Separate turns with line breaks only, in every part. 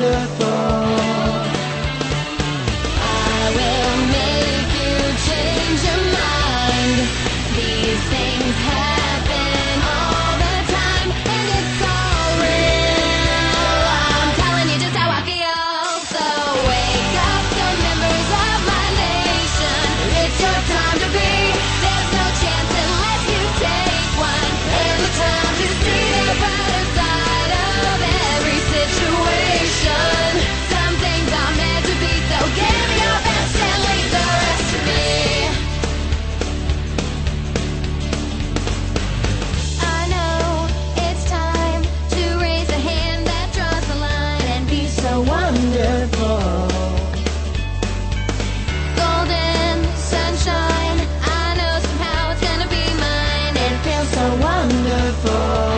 wonderful.
I will make you change your mind. These things happen all the time, and it's all real. I'm telling you just how I feel. So wake up, the members of my nation. It's your time to be. There's no chance unless you take one. And the time to see the brighter side of every situation. Some things are meant to be, so give me your best and leave the rest to me. I know it's time to raise a hand that draws the line and be so
Wonderful.
golden sunshine. I know somehow it's gonna be mine and feel so
Wonderful.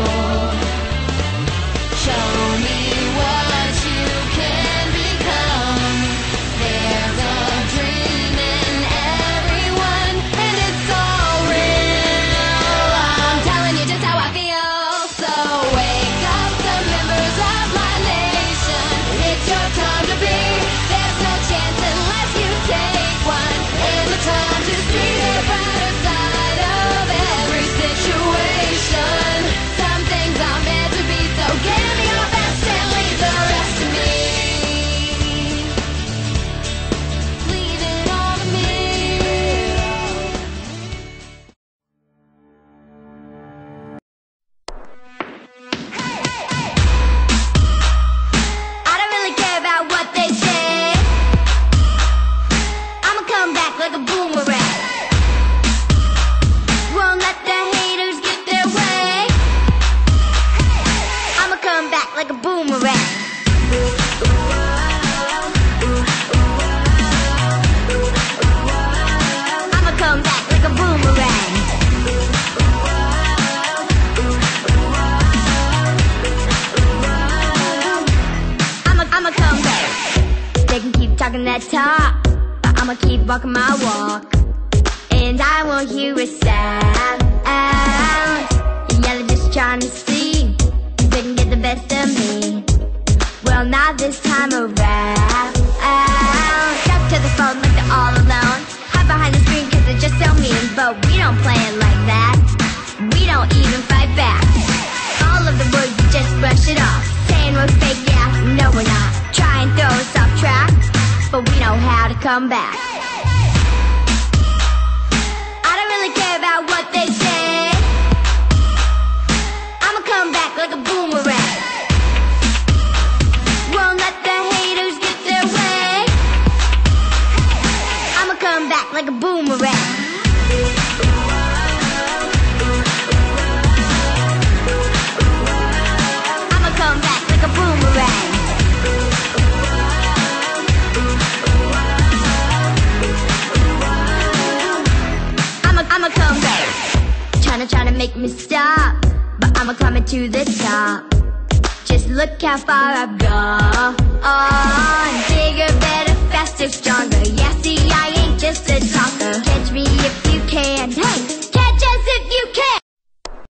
Show me what you can become. There's a dream in everyone, and it's all real. I'm telling you just how I feel. So wake up, the members of my nation. It's your time to be. There's no chance unless you take one. And the time to see the brighter side of every situation. Some things are meant to be, so give me your best and leave the rest to me. Leave it all to me. I don't really care about what they say. I'ma come back like a boomerang. Won't let the haters get their way. I'ma come back like a boomerang. I'ma come back like a boomerang. I'ma come back. They can keep talking that talk, but I'ma keep walking my walk. And I won't hear a sound. Yeah, they're just trying to see if they can get the best of me. Well, not this time around. Stuck to the phone like they're all alone. Hide behind the screen cause they're just so mean. But we don't play it like that. We don't even fight back. All of the words, just brush it off. Saying we're fake, yeah, no we're not. Try and throw us off track, but we know how to come back. I don't really care about what they say. I'ma come back like a boomerang. Won't let the haters get their way. I'ma come back like a boomerang. I'ma come back like a boomerang. I'ma come back. Tryna make me stop, but I'ma coming to the top. Just look how far I've gone. Bigger, better, faster, stronger. Yeah, see, I ain't just a talker. Catch me if you can.